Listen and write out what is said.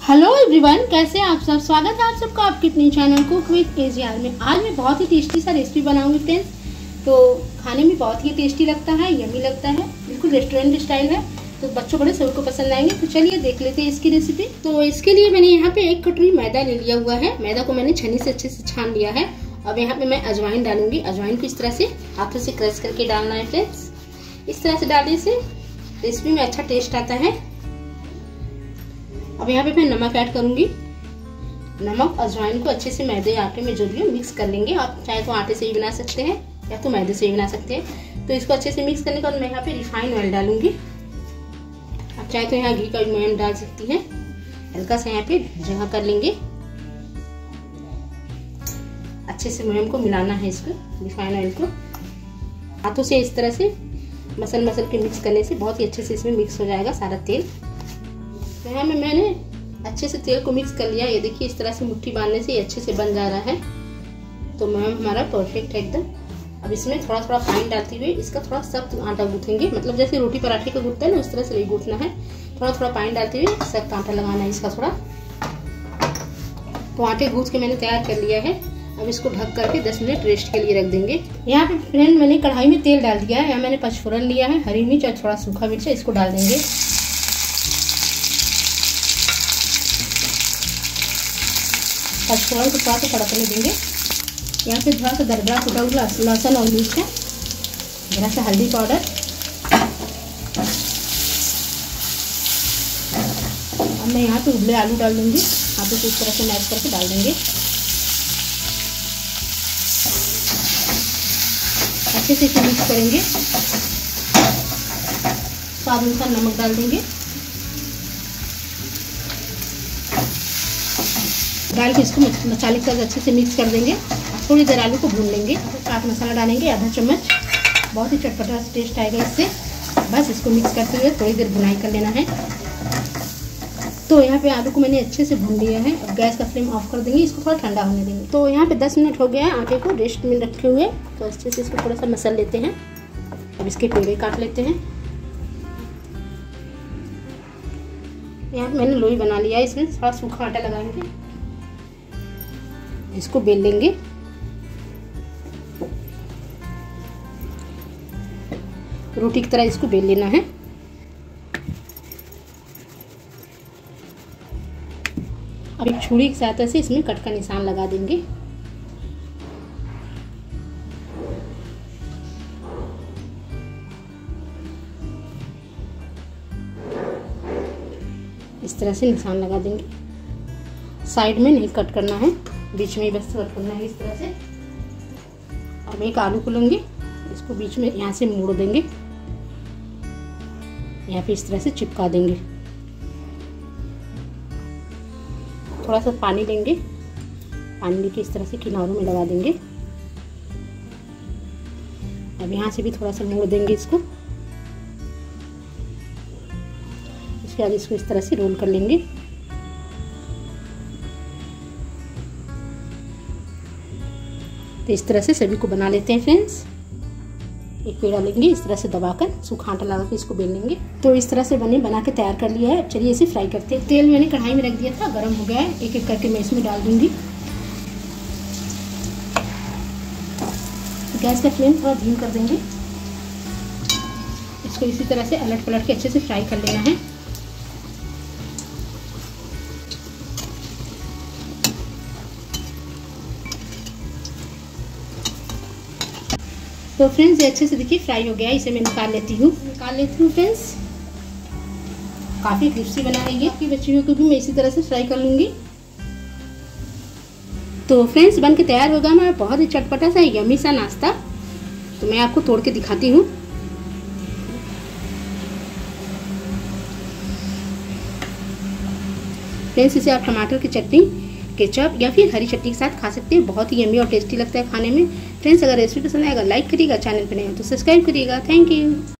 Hello everyone, कैसे हैं आप सब। स्वागत है आप सबका आपके अपने चैनल कुक विद केजीआर में। आज मैं बहुत ही टेस्टी सा रेसिपी बनाऊंगी फ्रेंड्स। तो खाने में बहुत ही टेस्टी लगता है, यमी लगता है, बिल्कुल रेस्टोरेंट स्टाइल है। तो बच्चों बड़े सभी को पसंद आएंगे। तो चलिए देख लेते हैं इसकी रेसिपी। तो इसके लिए मैंने यहाँ पे 1 कटोरी मैदा ले लिया हुआ है। मैदा को मैंने छन्नी से अच्छे से छान लिया है। अब यहाँ पे मैं अजवाइन डालूंगी। अजवाइन को इस तरह से हाथों से क्रश करके डालना है फ्रेंड्स। इस तरह से डालने से रेसिपी में अच्छा टेस्ट आता है। अब यहाँ पे मैं नमक ऐड करूंगी। नमक अजवाइन को अच्छे से मैदे आटे में जो भी मिक्स कर लेंगे। आप चाहे तो आटे से भी बना सकते हैं या तो मैदे से भी बना सकते हैं। तो इसको अच्छे से मिक्स करने के बाद मैं यहाँ पे रिफाइंड ऑयल डालूंगी। आप चाहे तो यहाँ घी का भी मुलायम डाल सकती हैं। हल्का सा यहाँ पे जगह कर लेंगे। अच्छे से मुलायम को मिलाना है इसको, रिफाइंड ऑयल को हाथों से इस तरह से मसल के मिक्स करने से बहुत ही अच्छे से इसमें मिक्स हो जाएगा सारा तेल। तो यहाँ में मैंने अच्छे से तेल को मिक्स कर लिया। ये देखिए इस तरह से मुट्ठी बांधने से ये अच्छे से बन जा रहा है। तो मैम हमारा परफेक्ट है एकदम। अब इसमें थोड़ा थोड़ा पानी डालते हुए इसका थोड़ा सख्त आटा गूंथेंगे। मतलब जैसे रोटी पराठे का गूंथता है ना, उस तरह से नहीं गूंथना है। थोड़ा थोड़ा पानी डालते हुए सख्त आटा लगाना है इसका थोड़ा। तो आटे गूंथ के मैंने तैयार कर लिया है। अब इसको ढक करके 10 मिनट रेस्ट के लिए रख देंगे। यहाँ पे फ्रेंड मैंने कढ़ाई में तेल डाल दिया है। यहाँ मैंने पचफोरन लिया है, हरी मिर्च और थोड़ा सूखा मिर्च है, इसको डाल देंगे। पचफोरन को थोड़ा सा तड़कने देंगे। यहाँ पे थोड़ा सा दरदरा कुटा हुआ लहसुन और मिर्च है, जरा सा हल्दी पाउडर। अब मैं यहाँ पे उबले आलू डाल दूंगी। हाथों से इस तरह से मैश करके डाल देंगे। अच्छे से इसे मिक्स करेंगे। स्वाद अनुसार नमक डाल देंगे। डाल के इसको मसाले के साथ अच्छे से मिक्स कर देंगे। थोड़ी देर आलू को भून लेंगे। चाट मसाला डालेंगे आधा चम्मच। बहुत ही चटपटा टेस्ट आएगा इससे। बस इसको मिक्स करते हुए थोड़ी देर भुनाई कर लेना है। तो यहाँ पे आलू को मैंने अच्छे से भून लिया है। अब गैस का फ्लेम ऑफ कर देंगे, इसको थोड़ा ठंडा होने देंगे। तो यहाँ पे 10 मिनट हो गया है आटे को रेस्ट में रखे हुए। तो अच्छे से इसको थोड़ा सा मसल लेते हैं। अब इसके पेड़े काट लेते हैं। यहाँ पे मैंने लोई बना लिया है। इसमें थोड़ा सूखा आटा लगाएंगे, इसको बेल लेंगे। रोटी की तरह इसको बेल लेना है। अब एक छुरी की सहायता से इसमें कट का निशान लगा देंगे। इस तरह से निशान लगा देंगे। साइड में नहीं कट करना है, बीच में ही बस कट करना है इस तरह से। अब एक आलू को लेंगे, इसको बीच में यहाँ से मोड़ देंगे। यहाँ पे इस तरह से चिपका देंगे। थोड़ा सा पानी लेंगे, पानी लेके इस तरह से किनारों में लगा देंगे। अब यहाँ से भी थोड़ा सा मोड़ देंगे इसको। इसके बाद इसको इस तरह से रोल कर लेंगे। तो इस तरह से सभी को बना लेते हैं फ्रेंड्स। एक पेड़ा लेंगे, इस तरह से दबाकर सूखा आटा लगा के इसको बेल लेंगे। तो इस तरह से बना के तैयार कर लिया है। चलिए इसे फ्राई करते हैं। तेल मैंने कढ़ाई में रख दिया था, गर्म हो गया है। एक एक करके मैं इसमें डाल दूंगी। गैस का फ्लेम थोड़ा धीमा कर देंगे। इसको इसी तरह से अलट पलट के अच्छे से फ्राई कर लेना है। तो फ्रेंड्स ये अच्छे से देखिए फ्राई हो गया है। इसे मैं निकाल लेती हूँ फ्रेंड्स। काफ़ी क्रिस्पी बना है ये। आपकी बच्चियों को भी मैं इसी तरह से फ्राई कर लूँगी। तो फ्रेंड्स बन के तैयार होगा हमारा बहुत ही चटपटा सा यम्मी सा नाश्ता। तो मैं आपको तोड़ के दिखाती हूँ। फ्रेंड्स इसे आप टमाटर की चटनी, केचप या फिर हरी चटनी के साथ खा सकते हैं। बहुत ही यम्मी और टेस्टी लगता है खाने में। फ्रेंड्स अगर रेसिपी पसंद आएगा लाइक करिएगा, चैनल पर नए हो तो सब्सक्राइब करिएगा। Thank you.